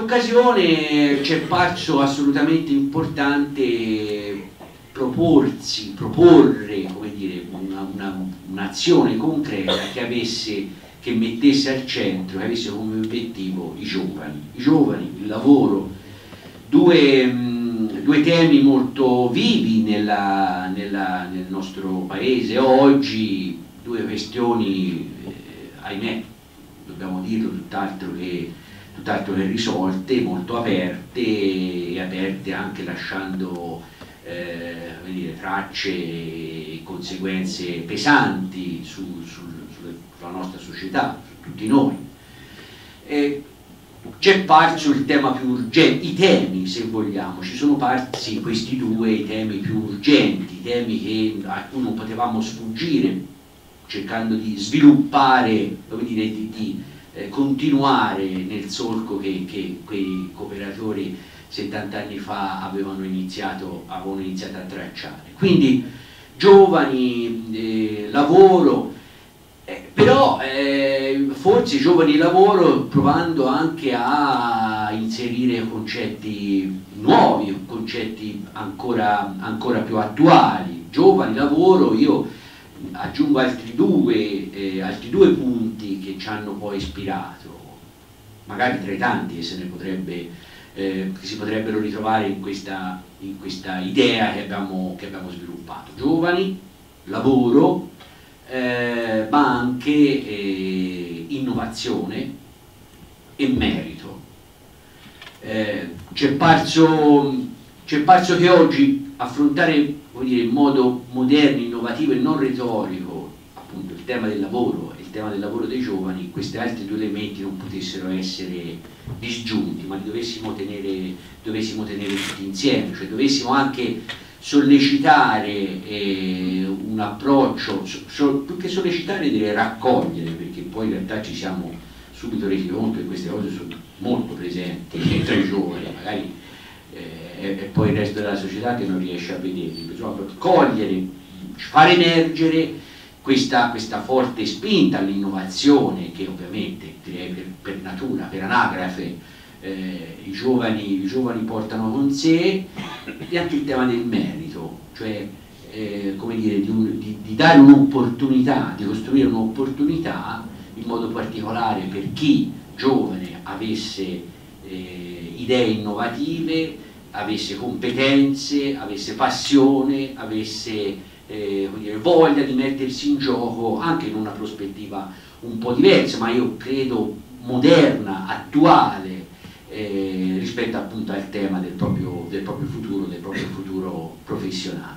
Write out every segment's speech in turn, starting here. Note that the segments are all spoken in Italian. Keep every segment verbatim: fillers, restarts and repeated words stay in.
occasione ci è parso assolutamente importante proporsi, proporre, come dire, un'azione una, concreta che avesse, che mettesse al centro, che avesse come obiettivo i giovani, i giovani, il lavoro, due, mh, due temi molto vivi nella, nella, nel nostro paese oggi, due questioni, eh, ahimè, dobbiamo dirlo, tutt'altro che, tutt'altro che risolte, molto aperte e aperte anche lasciando eh, come dire, tracce e conseguenze pesanti su, sul, sulla nostra società, su tutti noi. Eh, c'è parso il tema più urgente, i temi se vogliamo, ci sono parsi questi due i temi più urgenti, i temi che, a cui non potevamo sfuggire, cercando di sviluppare, come dire, di, di eh, continuare nel solco che, che quei cooperatori settanta anni fa avevano iniziato, avevano iniziato a tracciare. Quindi giovani, eh, lavoro, eh, però eh, forse giovani lavoro provando anche a inserire concetti nuovi, concetti ancora, ancora più attuali. Giovani lavoro, io aggiungo altri due, eh, altri due punti che ci hanno poi ispirato, magari tra i tanti che se ne potrebbe, eh, che si potrebbero ritrovare in questa, in questa idea che abbiamo, che abbiamo sviluppato. Giovani, lavoro, eh, ma anche eh, innovazione e merito. Eh, c'è parso, c'è parso che oggi affrontare, vuol dire, in modo moderno, innovativo e non retorico appunto il tema del lavoro e il tema del lavoro dei giovani, questi altri due elementi non potessero essere disgiunti, ma li dovessimo tenere, dovessimo tenere tutti insieme, cioè dovessimo anche sollecitare eh, un approccio, so, so, più che sollecitare direi raccogliere, perché poi in realtà ci siamo subito resi conto che queste cose sono molto presenti tra i giovani, magari e poi il resto della società che non riesce a vederli, bisogna cogliere, far emergere questa, questa forte spinta all'innovazione che ovviamente direi per, per natura, per anagrafe eh, i, giovani, i giovani portano con sé, e anche il tema del merito, cioè eh, come dire, di, un, di, di dare un'opportunità, di costruire un'opportunità in modo particolare per chi giovane avesse eh, idee innovative, avesse competenze, avesse passione, avesse eh, dire, voglia di mettersi in gioco anche in una prospettiva un po' diversa, ma io credo moderna, attuale, eh, rispetto appunto al tema del proprio, del proprio futuro, del proprio futuro professionale.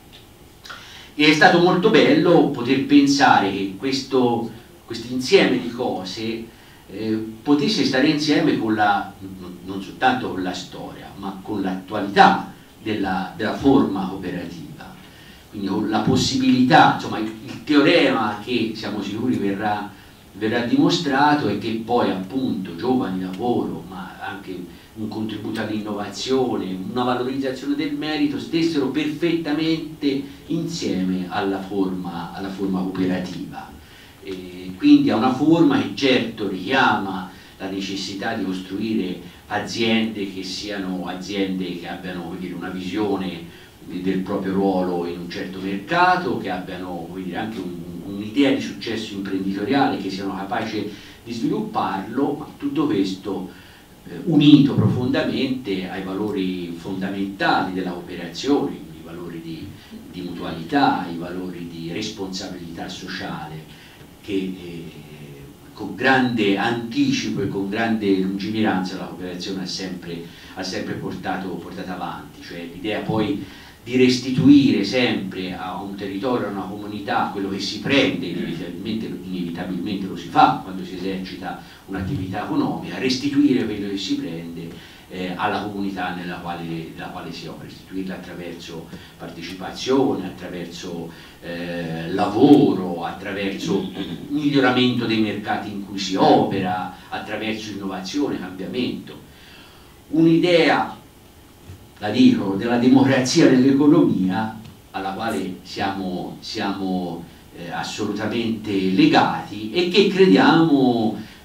E è stato molto bello poter pensare che questo, questo insieme di cose eh, potesse stare insieme con la, non soltanto con la storia, ma con l'attualità della, della forma cooperativa, quindi con la possibilità, insomma il, il teorema che siamo sicuri verrà, verrà dimostrato è che poi appunto giovani, lavoro, ma anche un contributo all'innovazione, una valorizzazione del merito stessero perfettamente insieme alla forma, alla forma cooperativa. E quindi a una forma che certo richiama la necessità di costruire aziende che siano aziende che abbiano, come dire, una visione del proprio ruolo in un certo mercato, che abbiano, come dire, anche un'idea di successo imprenditoriale, che siano capaci di svilupparlo, ma tutto questo eh, unito profondamente ai valori fondamentali della cooperazione, i valori di, di mutualità, i valori di responsabilità sociale, che eh, con grande anticipo e con grande lungimiranza la cooperazione ha sempre, ha sempre portato, portato avanti, cioè l'idea poi di restituire sempre a un territorio, a una comunità, quello che si prende, inevitabilmente, inevitabilmente lo si fa quando si esercita un'attività economica, restituire quello che si prende eh, alla comunità nella quale, nella quale si opera, restituirla attraverso partecipazione, attraverso eh, lavoro, attraverso miglioramento dei mercati in cui si opera, attraverso innovazione, cambiamento. Un'idea, la dico, della democrazia dell'economia alla quale siamo, siamo eh, assolutamente legati e che crediamo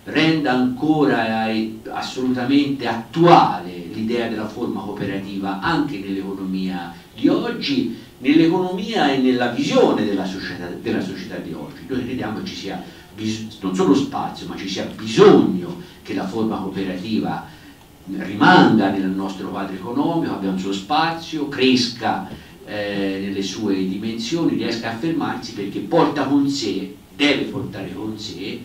renda ancora eh, assolutamente attuale l'idea della forma cooperativa anche nell'economia di oggi, nell'economia e nella visione della società, della società di oggi. Noi crediamo che ci sia non solo spazio, ma ci sia bisogno che la forma cooperativa rimanga nel nostro quadro economico, abbia un suo spazio, cresca eh, nelle sue dimensioni, riesca a affermarsi, perché porta con sé, deve portare con sé,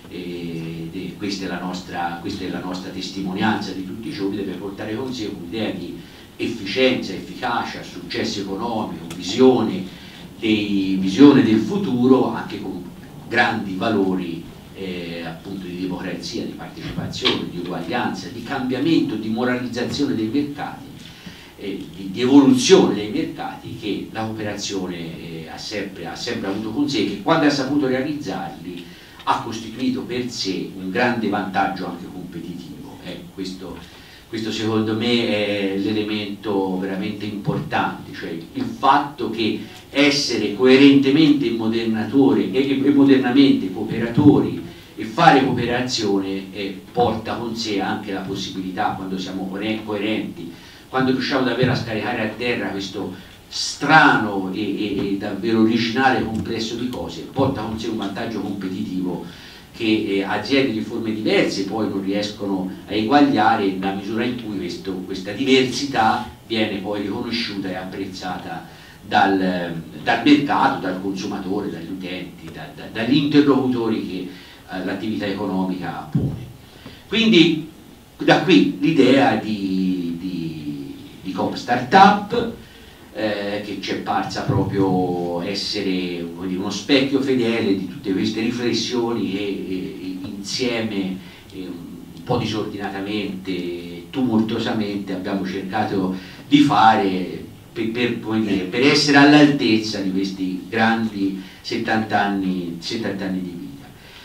eh, de, questa, è la nostra, questa è la nostra testimonianza di tutti i giorni, deve portare con sé un'idea di efficienza, efficacia, successo economico, visione, dei, visione del futuro, anche con grandi valori eh, appunto di democrazia, di partecipazione, di uguaglianza, di cambiamento, di moralizzazione dei mercati, eh, di, di evoluzione dei mercati, che la cooperazione eh, ha, sempre, ha sempre avuto con sé, che quando ha saputo realizzarli ha costituito per sé un grande vantaggio anche competitivo. Eh, questo, questo secondo me è l'elemento veramente importante, cioè il fatto che essere coerentemente modernatori e, e modernamente cooperatori e fare cooperazione eh, porta con sé anche la possibilità, quando siamo coerenti, quando riusciamo davvero a scaricare a terra questo strano e, e, e davvero originale complesso di cose, porta con sé un vantaggio competitivo che eh, aziende di forme diverse poi non riescono a eguagliare, nella misura in cui questo, questa diversità viene poi riconosciuta e apprezzata dal, dal mercato, dal consumatore, dagli utenti, da, da, dagli interlocutori che eh, l'attività economica pone. Quindi da qui l'idea di, di, di Coop Startup, eh, che ci è parsa proprio essere uno specchio fedele di tutte queste riflessioni che eh, insieme eh, un po' disordinatamente, tumultuosamente abbiamo cercato di fare per, per, dire, per essere all'altezza di questi grandi settanta anni, settanta anni di vita.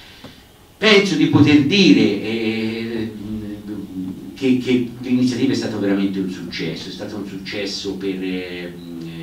Penso di poter dire eh, che, che l'iniziativa è stata veramente un successo, è stato un successo per eh,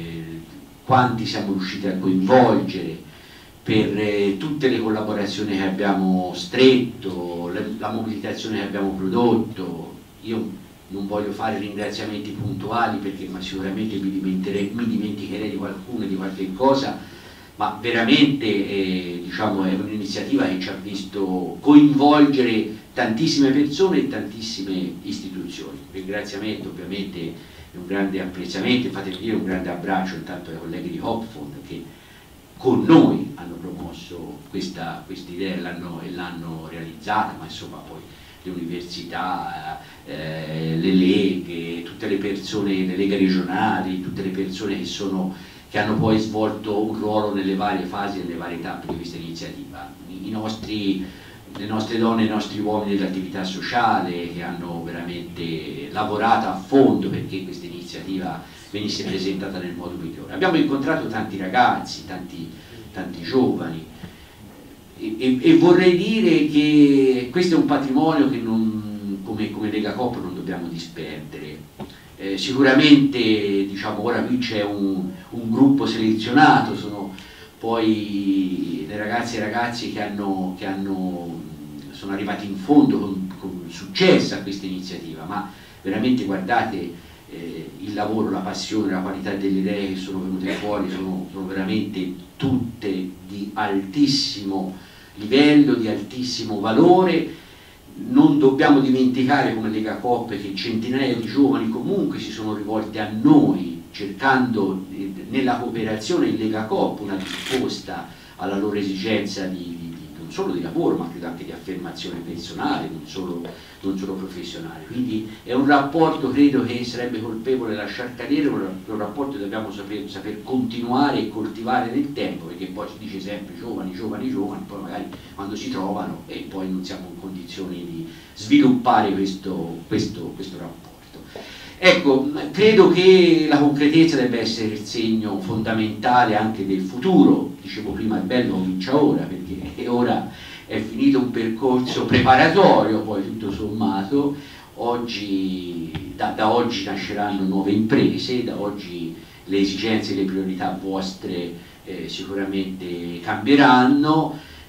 quanti siamo riusciti a coinvolgere, per eh, tutte le collaborazioni che abbiamo stretto, le, la mobilitazione che abbiamo prodotto. Io non voglio fare ringraziamenti puntuali perché ma sicuramente mi, mi dimenticherei di qualcuno e di qualche cosa, ma veramente eh, diciamo, è un'iniziativa che ci ha visto coinvolgere tantissime persone e tantissime istituzioni. Ringraziamento ovviamente e un grande apprezzamento, fatemi dire un grande abbraccio intanto ai colleghi di Hopfond che con noi hanno promosso questa quest idea e l'hanno realizzata, ma insomma poi le università, eh, le leghe, tutte le persone, le leghe regionali, tutte le persone che, sono, che hanno poi svolto un ruolo nelle varie fasi e nelle varie tappe di questa iniziativa. I nostri, le nostre donne e i nostri uomini dell'attività sociale che hanno veramente lavorato a fondo perché questa iniziativa venisse presentata nel modo migliore. Abbiamo incontrato tanti ragazzi, tanti, tanti giovani e, e, e vorrei dire che questo è un patrimonio che non, come, come Lega Coop non dobbiamo disperdere. Eh, sicuramente diciamo, ora qui c'è un, un gruppo selezionato, sono poi le ragazze e i ragazzi che, hanno, che hanno, sono arrivati in fondo con, con successo a questa iniziativa, ma veramente guardate eh, il lavoro, la passione, la qualità delle idee che sono venute fuori sono, sono veramente tutte di altissimo livello, di altissimo valore. Non dobbiamo dimenticare come Lega Coop che centinaia di giovani comunque si sono rivolti a noi cercando eh, nella cooperazione in Lega Coop una risposta alla loro esigenza di, di, di, non solo di lavoro ma credo anche di affermazione personale, non solo, non solo professionale. Quindi è un rapporto credo che sarebbe colpevole lasciar cadere, un, un rapporto che dobbiamo saper, saper continuare e coltivare nel tempo, perché poi si dice sempre giovani, giovani, giovani, poi magari quando si trovano e poi non siamo in condizioni di sviluppare questo, questo, questo rapporto. Ecco, credo che la concretezza debba essere il segno fondamentale anche del futuro. Dicevo prima il bello comincia ora, perché ora è finito un percorso preparatorio, poi tutto sommato, oggi, da, da oggi nasceranno nuove imprese, da oggi le esigenze e le priorità vostre eh, sicuramente cambieranno.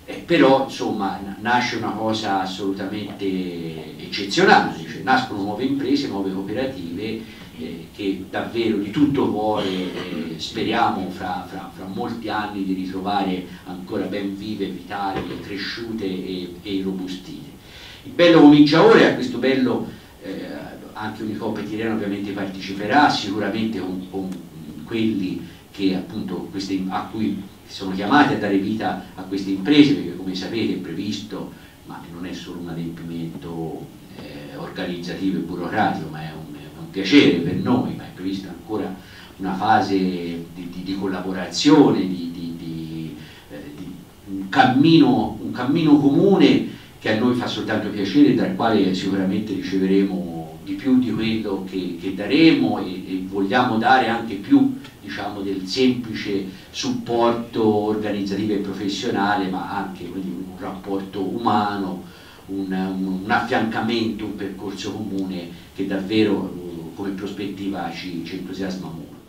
Eh, però insomma nasce una cosa assolutamente eccezionale, cioè, nascono nuove imprese, nuove cooperative eh, che davvero di tutto cuore eh, speriamo fra, fra, fra molti anni di ritrovare ancora ben vive, vitali, cresciute e, e irrobustite. Il Bello comincia ora, e a questo Bello eh, anche Unicoop Tirreno ovviamente parteciperà, sicuramente con, con quelli che appunto queste, a cui sono chiamati a dare vita a queste imprese, perché come sapete è previsto, ma non è solo un adempimento eh, organizzativo e burocratico, ma è un, è un piacere per noi, ma è prevista ancora una fase di, di, di collaborazione, di, di, di, eh, di un, cammino, un cammino comune che a noi fa soltanto piacere, dal quale sicuramente riceveremo di più di quello che, che daremo e, e vogliamo dare anche più, diciamo, del semplice supporto organizzativo e professionale, ma anche quindi, un rapporto umano, un, un, un affiancamento, un percorso comune che davvero come prospettiva ci, ci entusiasma molto.